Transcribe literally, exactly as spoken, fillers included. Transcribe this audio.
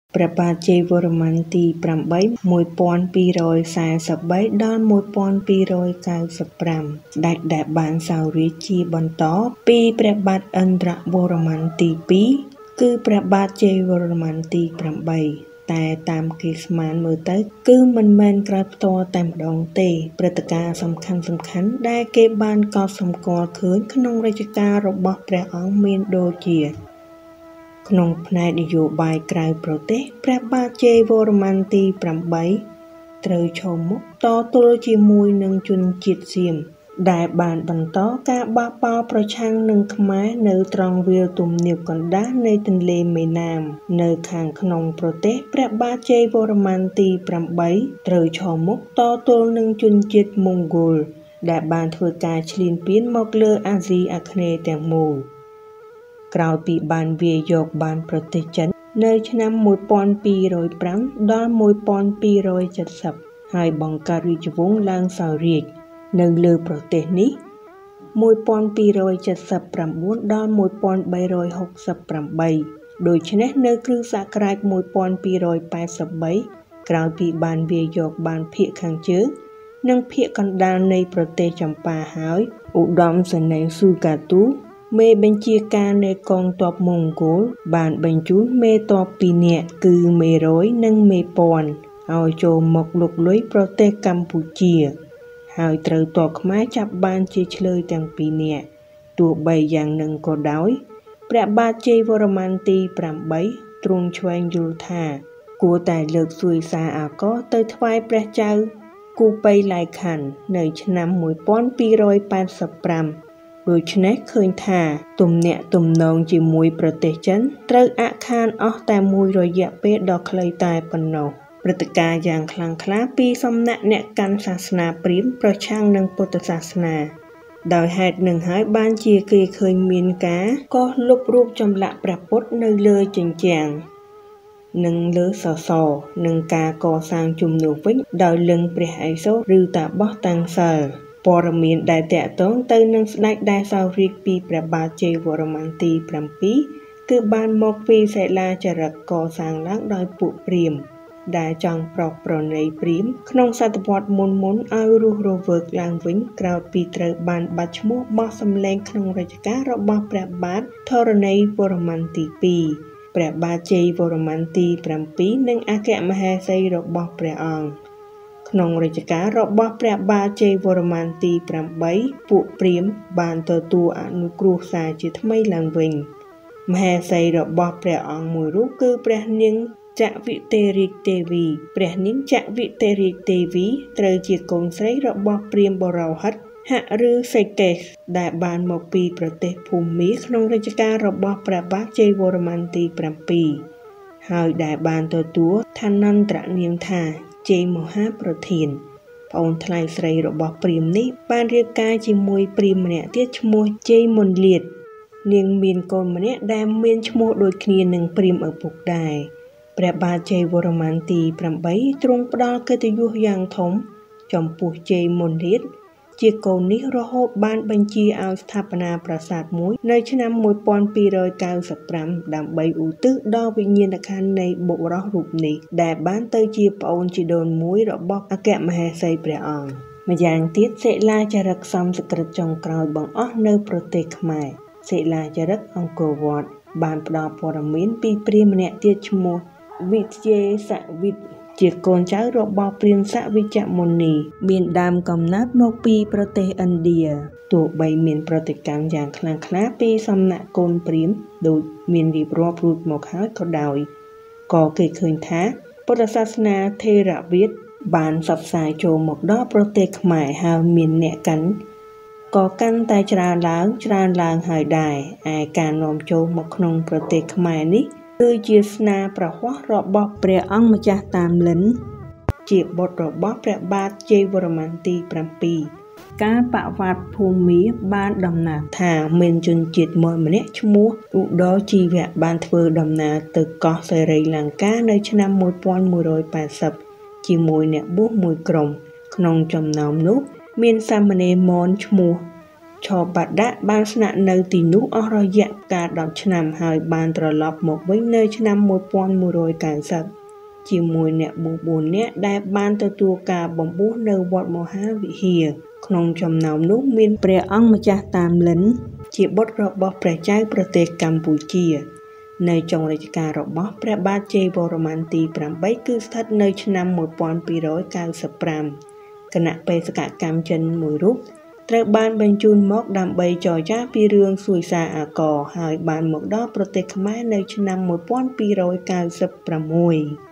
ព្រះបាទជ័យវរ្ម័នទី8 1243 ដល់1295 ស្ដេចដែលបានសោយរាជ្យជាបន្តពីព្រះបាទឥន្ទ្រវរ្ម័នទី 2 គឺព្រះបាទជ័យវរ្ម័នទី 8 តែតាមគេស្មានមើលទៅគឺមិនមែនក្រោយផ្ទាល់តែម្ដងទេព្រឹត្តិការណ៍សំខាន់សំខាន់ដែលគេបានកត់សម្គាល់ឃើញក្នុងរជ្ជកាលរបស់ព្រះអង្គមានដូចជាក្នុងផ្នែកនយោបាយក្រៅប្រទេសព្រះបាទជ័យវរ្ម័នទី 8 ត្រូវឈរមុខតទល់ជាមួយនឹងជនជាតិសៀមដែលបានបន្តការបះបោរប្រឆាំងនឹងខ្មែរនៅត្រង់វាលទំនាបកណ្ដាលនៃទន្លេមេណាមនៅខាងក្នុងប្រទេសព្រះបាទជ័យវរ្ម័នទី 8 ត្រូវឈរមុខតទល់នឹងជនជាតិម៉ុងហ្គោលដែលបានធ្វើការឈ្លានពានមកលើអាស៊ីអាគ្នេយ៍ទាំងមូលក្រោយពីបានវាយយកបានប្រទេសចិននៅឆ្នាំ1205ដល់1270ហើយបង្កើតរាជវង្សឡើងសោយរាជ្យនៅលើប្រទេសនេះ1279ដល់1368ដូច្នេះនៅគ្រិស្តសករាជ1283ក្រោយពីបានវាយយកបានភាគខាងជើងនិងភាគកណ្ដាលនៃប្រទេសចម្ប៉ាហើយឧត្តមសេនីយ៍ស៊ូកាទូមេបញ្ជាការនៃកងទ័ពម៉ុងហ្គោលបានបញ្ជូនមេទ័ពពីរនាក់គឺមេរយនិងមេពាន់ឲ្យចូលមកលុកលុយប្រទេសកម្ពុជាហើយត្រូវទ័ពខ្មែរចាប់បានជាឆ្លើយទាំងពីរនាក់ទោះបីយ៉ាងនឹងក៏ដោយព្រះបាទជ័យវរ្ម័នទី 8 ទ្រង់ឆ្វេងយល់ថាគួរតែលើកសួយសារអាករទៅថ្វាយព្រះចៅគូបៃឡៃខាន់នៅឆ្នាំ1285ដូច្នេះឃើញថាទំនាក់ទំនងជាមួយប្រទេសចិនត្រូវអាក់ខានអស់តែមួយរយៈពេលដ៏ខ្លីតែប៉ុណ្ណោះព្រឹត្តិការណ៍យ៉ាងខ្លាំងក្លាពីសំណាក់អ្នកកាន់សាសនាព្រាហ្មណ៍ប្រឆាំងនឹងពុទ្ធសាសនាដោយហេតុនឹងហើយបានជាគេឃើញមានការកោះលុបរូបចម្លាក់ព្រះពុទ្ធនៅលើជញ្ជាំងនិងលើសសរនិងការកសាងជំនួសវិញដោយលិង្គព្រះឥសូរឬតាបោះតាំងសិលព័ត៌មានដែលតាក់ទងទៅនឹងស្ដេចដែលសោយរាជ្យពីព្រះបាទជ័យវរ្ម័នទី 7 គឺបានមកពីសិលាចារឹកកសាងឡើងដោយពួកព្រាហ្មណ៍ដែលចង់ប្រោសប្រណីព្រាហ្មណ៍ក្នុងសតវត្សមុនមុនឲ្យរស់រវើកឡើងវិញក្រោយពីត្រូវបានបាត់ឈ្មោះបោះសម្លេងក្នុងរជ្ជកាលរបស់ព្រះបាទធរណីវរ្ម័នទី 2 ព្រះបាទជ័យវរ្ម័នទី 7 និងអគ្គមហេសីរបស់ព្រះអង្គក្នុងរជ្ជកាលរបស់ព្រះបាទជ័យវរ្ម័នទី 8 ពួកព្រាហ្មណ៍បានទទួលអនុគ្រោះសារជាថ្មីឡើងវិញមហេសីរបស់ព្រះអង្គមួយរូបគឺព្រះនាងចវិតេរាជទេវីព្រះនាងចវិតេរាជទេវីត្រូវជាកូនស្រីរបស់ព្រាហ្មណ៍បរោហិតហឬសេកេសដែលបានមកពីប្រទេសភូមាក្នុងរជ្ជកាលរបស់ព្រះបាទជ័យវរ្ម័នទី 7 ហើយដែលបានទទួលឋានន្តរនាមថាជ័យមហាប្រធានប្អូនថ្លៃស្រីរបស់ព្រាហ្មណ៍នេះបានរៀបការជាមួយព្រាហ្មណ៍ម្នាក់ទៀតឈ្មោះជ័យមុនលាតនាងមានកូនម្នាក់ដែលមានឈ្មោះដូចគ្នានឹងព្រាហ្មណ៍ឪពុកដែរព្រះបាទជ័យវរ្ម័នទី 8 ទ្រង់ផ្ដល់កិត្តិយសយ៉ាងធំចំពោះជ័យមុនលាតជាកូននេះរហូតបានបញ្ជាឲ្យស្ថាបនាប្រាសាទមួយនៅឆ្នាំ1295ដើម្បីឧទ្ទិសដល់វិញ្ញាណក្ខន្ធនៃបុរសរូបនេះដែលបានទៅជាប្អូនជីដូនមួយរបស់អគ្គមហេសីព្រះអង្គម្យ៉ាងទៀតសិលាចារឹកសំស្ក្រឹតចុងក្រោយបង្អស់នៅប្រទេសខ្មែរសិលាចារឹកអង្គរវត្តបានផ្ដល់ព័ត៌មានពីព្រាហ្មណ៍ម្នាក់ទៀតឈ្មោះវិជ័យសវិតជាកូនចៅរបស់ព្រាហ្មណ៍សវិជ្ជមុនីមានដើមកំណើតមកពីប្រទេសឥណ្ឌាទោះបីមានប្រតិកម្មយ៉ាងខ្លាំងក្លាពីសំណាក់កូនព្រាហ្មណ៍ដូចមានរៀបរាប់រួចមកហើយក៏ដោយក៏គេឃើញថាពុទ្ធសាសនាថេរវាទបានផ្សព្វផ្សាយចូលមកដល់ប្រទេសខ្មែរហើយមានអ្នកកាន់ក៏កាន់តែច្រើនឡើងច្រើនឡើងហើយដែរឯការនាំចូលមកក្នុងប្រទេសខ្មែរនេះគឺជាស្នាប្រហ័សរបស់ព្រះអង្គម្ចាស់តាមលិនជាបុត្ររបស់ព្រះបាទជ័យវរ្ម័នទី 7 ការបវាទភូមាបានដំណើរថាមានជនជាតិមនម្នាក់ឈ្មោះឧត្តរជីវៈបានធ្វើដំណើរទៅកោះសេរីលង្កានៅឆ្នាំ1180ជាមួយអ្នកបួសមួយក្រុមក្នុងចំណោមនោះមានសាមណេរមនឈ្មោះថបដបានស្នាក់នៅទីនោះអស់រយៈកាលដប់ឆ្នាំហើយបានត្រឡប់មកវិញនៅឆ្នាំmột nghìn một trăm chín mươiជាមួយអ្នកបួសបួននាក់ដែលបានទទួលការបំពោះនៅវត្តមហាវិហារក្នុងចំណោមនោះមានព្រះអង្គម្ចាស់តាមលិនជាបុត្ររបស់ព្រះចៅប្រទេសកម្ពុជានៅចុងរជ្ជកាលរបស់ព្រះបាទជ័យវរ្ម័នទីប្រាំគឺស្ថិតនៅឆ្នាំmột nghìn hai trăm chín mươi lămគណៈបេសកកម្មចិនមួយរូបត្រូវបានបញ្ជូនមកដើម្បីចរចាពីរឿងសួយសារអាករហើយបានមកដល់ប្រទេសខ្មែរនៅឆ្នាំmột nghìn hai trăm chín mươi sáu